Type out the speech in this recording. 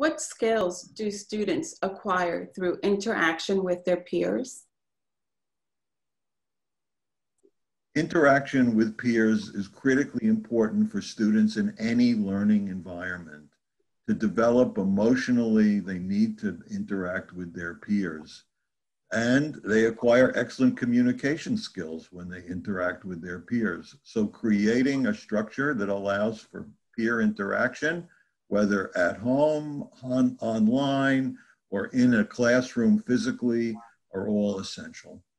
What skills do students acquire through interaction with their peers? Interaction with peers is critically important for students in any learning environment. To develop emotionally, they need to interact with their peers. And they acquire excellent communication skills when they interact with their peers. So creating a structure that allows for peer interaction, whether at home, online, or in a classroom physically, are all essential.